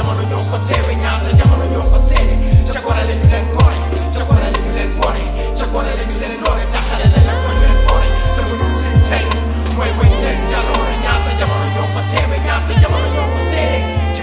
jamono ñoo ko teewe ñaata jamono ñoo ko seede ca gore la ñu leen gore ca gore la ñu leen bone ca gore la ñu leen doore taxale la nag fa ñu leen foore sama ñu si tey mooy mooy seen jaloore ñaata jamono ñoo ko teewe ñaata jamono ñoo ko seede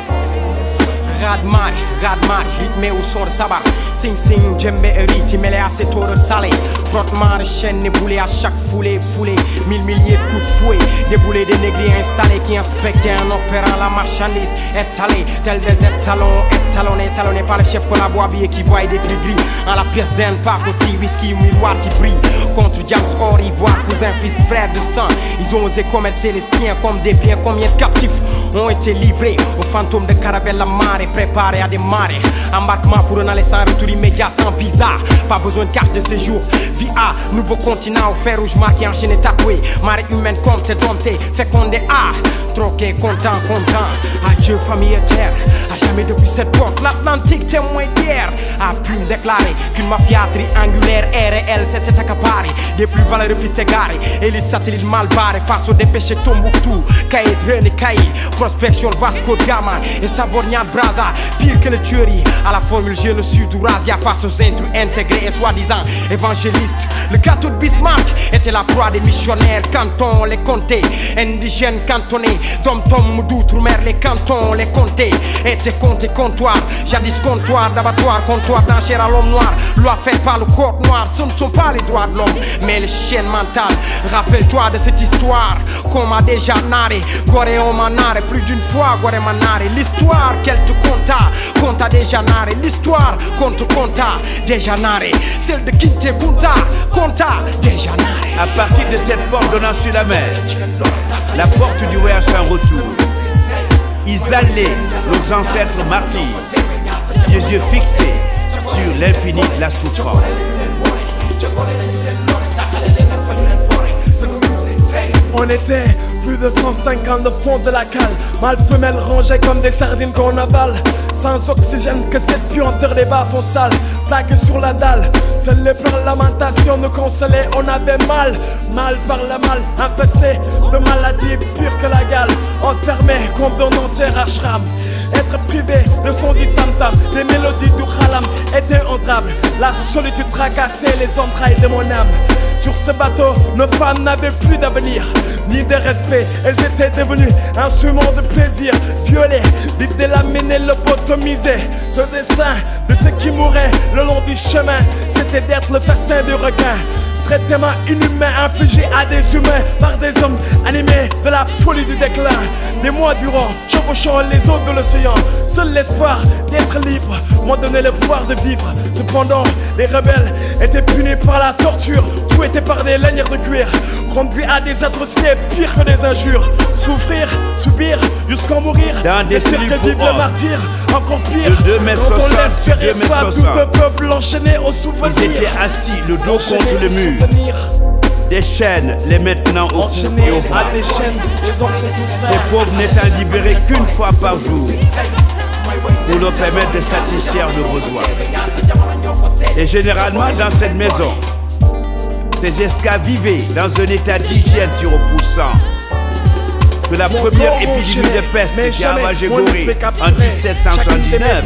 Radmari, rythmé au son de sabar. Sing sing, djembé et riti, mêlé à cette eau salée. Frottement de chaînes éboulées à chaque foulée. Mille milliers de coups de fouet. Déboulés des négriers installés qui inspectaient en opérant la marchandise étalée. Tel des étalonnés par le chef qu'on a boit habillé qui voit des gris-gris. En la pièce d'un parc aussi, whisky, miroir qui brille. Contre James Or, Ivoire, cousin, fils, frère de sang. Ils ont osé commercer les siens comme des biens. Combien de captifs ont été livrés aux fantômes de caravelle la marée, préparés à démarrer. Embarquement pour un aller sans retour immédiat, sans visa. Pas besoin de carte de séjour. Via nouveau continent au fer rouge marqué, enchaîné, tatoué. Marée humaine, comptée, domptée, fécondée. Troqué, content. Adieu, famille et terre. À jamais depuis cette porte, l'Atlantique témoin d'hier a pu me déclarer qu'une mafia triangulaire RL s'était accaparée des plus valeureux fils égarés. Élite satellite mal barrée face au dépêché Tombouctou. Caïd, René Caïd, prospection Vasco de Gama et Savornia Braza. Pire que le tuerie à la formule génocide ou razzia face aux intrus intégrés et soi-disant évangélistes. Le gâteau de Bismarck était la proie des missionnaires. Cantons les comtés, indigènes cantonnés, dom-tom d'outre-mer, les cantons, les comtés étaient comptés comptoirs, jadis comptoir d'abattoir, comptoir d'enchères à l'homme noir. Loi faite par le corps noir, ce ne sont pas les droits de l'homme, mais les chaînes mentales. Rappelle-toi de cette histoire qu'on m'a déjà narré. Goré on m'a narré plus d'une fois, Goré m'a narré. L'histoire qu'elle te conta déjà narré. L'histoire qu'on te conta déjà narré. Celle de Kinte Bunta, conta déjà narré. À partir de cette porte donnant sur la mer, la porte du voyage sans retour, ils allaient, nos ancêtres martyrs, les yeux fixés sur l'infini de la souffrance. On était plus de 150 au fond de la cale, mâles femelles rangées comme des sardines qu'on avale. Sans oxygène que cette puanteur des bas font sale. Plaqué sur la dalle, seules les pleurs lamentations nous consolaient. On avait mal par le mal, infesté de maladies pires que la gale. Enfermé comme dans nos serres ashram. Être privé, le son du tam-tam, les mélodies du khalam étaient entrables. La solitude tracassait les entrailles de mon âme. Sur ce bateau, nos femmes n'avaient plus d'avenir, ni de respect. Elles étaient devenues un instrument de plaisir. Violées, l'idée l'amener, lobotomiser. Ce destin de ceux qui mouraient le long du chemin, c'était d'être le festin du requin. Traitement inhumain infligé à des humains par des hommes animés de la folie du déclin. Des mois durant, chevauchant les eaux de l'océan, seul l'espoir d'être libre m'a donné le pouvoir de vivre. Cependant, les rebelles étaient punis par la torture, fouettés par des lanières de cuir, conduits à des atrocités pires que des injures. Souffrir, subir, jusqu'en mourir, dans des cellules que vivre le martyr, encore pire. De 2 mètres 60, quand on laisse tout le peuple enchaîné au souvenir. Ils étaient assis, le dos contre le mur. Des chaînes les maintenant au cou et au bras. Les pauvres n'étant libérés qu'une fois par jour pour leur permettre de satisfaire leurs besoins. Et généralement dans cette maison, ces esclaves vivaient dans un état d'hygiène si repoussant que la première épidémie de peste qui a ravagé Gorée en 1779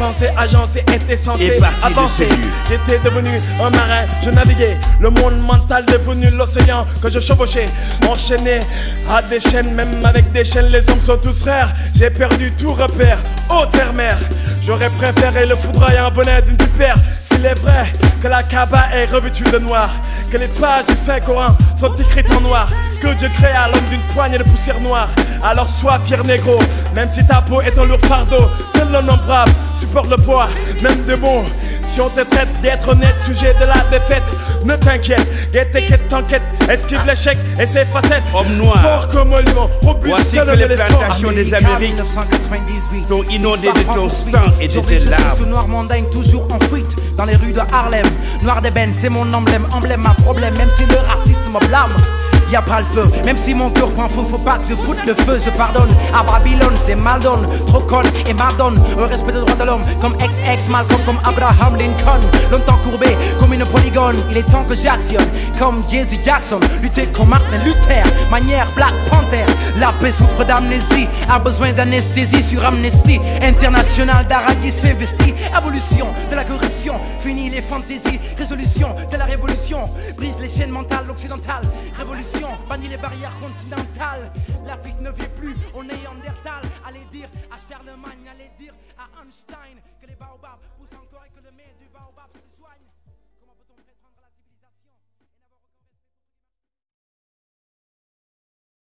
est partie de ce lieu. J'étais devenu un marin, je naviguais, le monde mental devenu l'océan que je chevauchais, enchaîné à des chaînes, même avec des chaînes, les hommes sont tous frères. J'ai perdu tout repère, ô terre-mère. J'aurais préféré le foudroyant bonnet d'une vipère. S'il est vrai que la Kaaba est revêtue de noir, que les pages du Saint-Coran sont écrites en noir, que Dieu crée à l'homme d'une poignée de poussière noire, alors sois fier négro, même si ta peau est un lourd fardeau. Seul l'homme brave supporte le poids, même de bon. Si on te traite d'être honnête, sujet de la défaite, ne t'inquiète, guette, t'enquête, esquive l'échec et ses facettes. Homme noir, fort comme un lion, robuste. Voici que les plantations des Amériques sont inondées de ton sang et de tes larmes. Sous noir mondagne, toujours en fuite dans les rues de Harlem. Noir d'ébène, c'est mon emblème, emblème à problème, même si le racisme me blâme. Y'a pas le feu, même si mon cœur prend feu, faut pas que je foute le feu, je pardonne. À Babylone, c'est mal donne, trop con et Madone. Un respect des droits de l'homme, comme ex Malcolm, comme Abraham Lincoln. Longtemps courbé, comme une polygone. Saigon, il est temps que j'actionne comme Jesse Jackson, lutter comme Martin Luther, manière Black Panther. La paix souffre d'amnésie, a besoin d'anesthésie sur Amnesty International. d'Arabie s'investit, abolition de la corruption, fini les fantaisies, résolution de la révolution, brise les chaînes mentales occidentales, révolution, bannit les barrières continentales. L'Afrique ne vit plus au Néandertal. Allez dire à Charlemagne, allez dire à Einstein que les baobabs poussent encore et que le mets du baobab se soigne.